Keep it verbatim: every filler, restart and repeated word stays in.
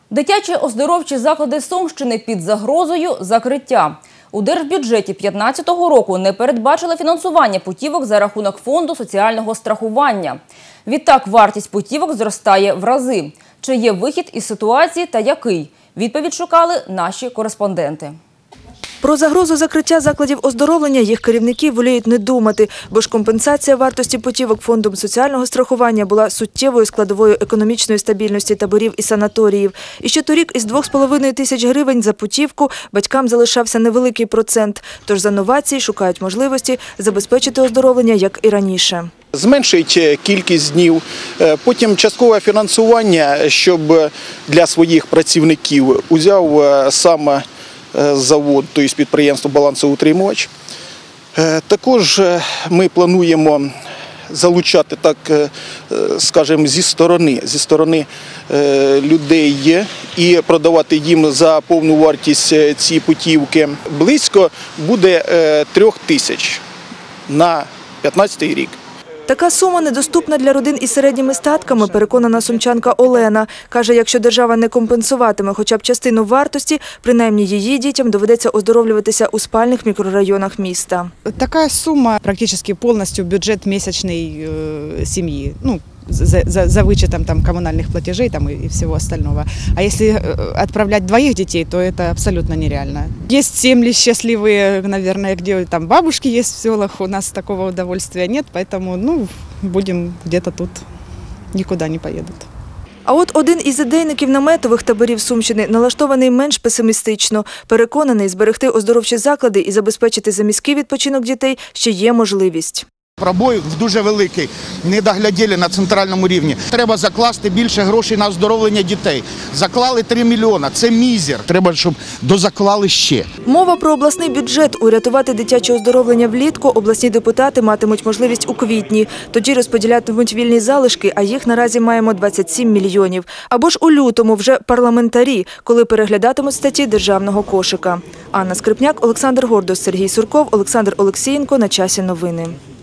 Дитячі оздоровчі заклади Сумщини під загрозою закриття. У держбюджеті дві тисячі п'ятнадцятого року не передбачили фінансування путівок за рахунок фонду соціального страхування. Відтак вартість путівок зростає в рази. Чи є вихід із ситуації та який? Відповідь шукали наші кореспонденти. Про загрозу закриття закладів оздоровлення їх керівники воліють не думати, бо ж компенсація вартості путівок фондом соціального страхування була суттєвою складовою економічної стабільності таборів і санаторіїв. І ще торік із двох з половиною тисяч гривень за путівку батькам залишався невеликий процент. Тож за новації шукають можливості забезпечити оздоровлення, як і раніше. Зменшить кількість днів, потім часткове фінансування, щоб для своїх працівників узяв саме завод, тобто підприємство «Балансоутримувач». Також ми плануємо залучати, так скажемо, зі сторони, зі сторони людей і продавати їм за повну вартість ці путівки. Близько буде трьох тисяч на п'ятнадцятий рік. Така сума недоступна для родин із середніми статками, переконана сумчанка Олена. Каже, якщо держава не компенсуватиме хоча б частину вартості, принаймні її дітям доведеться оздоровлюватися у спальних мікрорайонах міста. Така сума практично повністю бюджет місячної сім'ї. Ну, За, за, за вычетом там, коммунальных платежей там, и, и всего остального. А если отправлять двоих детей, то это абсолютно нереально. Есть семьи счастливые, наверное, где там бабушки есть в селах, у нас такого удовольствия нет, поэтому ну, будем где-то тут, никуда не поедут. А от один із ідейників наметових таборів Сумщини налаштований менш песимістично. Переконаний, зберегти оздоровчі заклади і забезпечити заміський відпочинок дітей ще є можливість. Пробой дуже великий, не догляділи на центральному рівні. Треба закласти більше грошей на оздоровлення дітей. Заклали три мільйони, це мізер. Треба, щоб дозаклали ще. Мова про обласний бюджет. Урятувати дитяче оздоровлення влітку обласні депутати матимуть можливість у квітні. Тоді розподілятимуть вільні залишки, а їх наразі маємо двадцять сім мільйонів. Або ж у лютому вже парламентарі, коли переглядатимуть статті державного кошика. Анна Скрипняк, Олександр Гордос, Сергій Сурков, Олександр Олексієнко. На часі новини.